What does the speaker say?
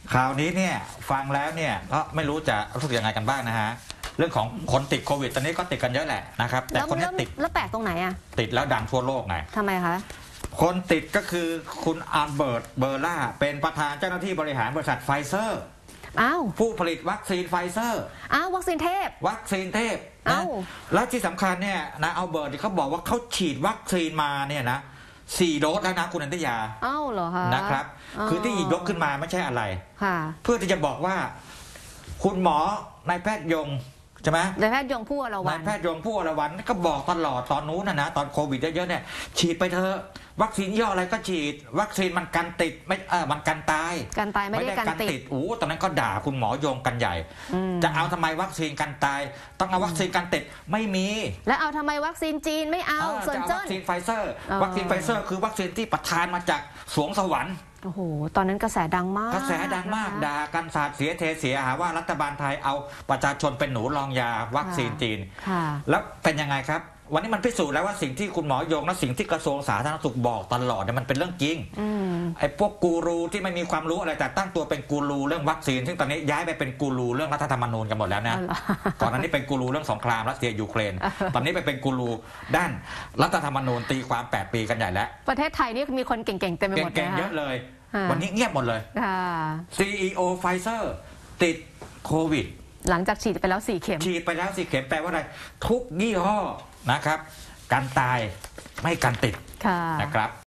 ข่าวนี้เนี่ยฟังแล้วเนี่ยก็ไม่รู้จะรู้สึกยังไงกันบ้างนะฮะเรื่องของคนติดโควิดตอนนี้ก็ติดกันเยอะแหละนะครับแต่คนนี้ติดแล้วแปลกตรงไหนอ่ะติดแล้วดังทั่วโลกไงทำไมคะคนติดก็คือคุณอัลเบิร์ตเบอร์ล่าเป็นประธานเจ้าหน้าที่บริหารบริษัทไฟเซอร์ผู้ผลิตวัคซีนไฟเซอร์วัคซีนเทพนะแล้วที่สำคัญเนี่ยนะอัลเบิร์ตเขาบอกว่าเขาฉีดวัคซีนมาเนี่ยนะ4 โดสแล้วนะคุณอันตยาเหรอคะนะครับคือที่ยกขึ้นมาไม่ใช่อะไรเพื่อที่จะบอกว่าคุณหมอนายแพทย์ยงใช่ไหมนายแพทย์ยงผู้อรวรรณนายแพทย์ยงผู้อรวรรณก็บอกตลอดตอนนู้นนะตอนโควิดเยอะๆเนี่ยฉีดไปเถอะวัคซีนย่ออะไรก็ฉีดวัคซีนมันกันติดไม่มันกันตายไม่ได้กันติดตอนนั้นก็ด่าคุณหมอยงกันใหญ่จะเอาทำไมวัคซีนกันตายต้องเอาวัคซีนกันติดไม่มีแล้วเอาทำไมวัคซีนจีนไม่เอาส่วนวัคซีนไฟเซอร์คือวัคซีนที่ประทานมาจากสวงสวรรค์โอ้โหตอนนั้นกระแสดังมากด่ากันสาดเสียเทเสียหาว่ารัฐบาลไทยเอาประชาชนเป็นหนูรองยาวัคซีนจีนแล้วเป็นยังไงครับวันนี้มันพิสูจน์แล้วว่าสิ่งที่คุณหมอยงและสิ่งที่กระทรวงสาธารณสุขบอกตลอดเนี่ยมันเป็นเรื่องจริงไอ้พวกกูรูที่ไม่มีความรู้อะไรแต่ตั้งตัวเป็นกูรูเรื่องวัคซีนซึ่งตอนนี้ย้ายไปเป็นกูรูเรื่องรัฐธรรมนูญกันหมดแล้วนะก่อนหน้านี้เป็นกูรูเรื่องสงครามรัสเซียยูเครนตอนนี้ไปเป็นกูรูด้านรัฐธรรมนูญตีความ8 ปีกันใหญ่แล้วประเทศไทยนี่มีคนเก่งๆเต็มไปหมดเลยเก่งเยอะเลยวันนี้เงียบหมดเลย CEO ไฟเซอร์ติดโควิดหลังจากฉีดไปแล้ว4 เข็มแปลว่าอะไรทุกยี่ห้อนะครับกันตายไม่กันติดนะครับ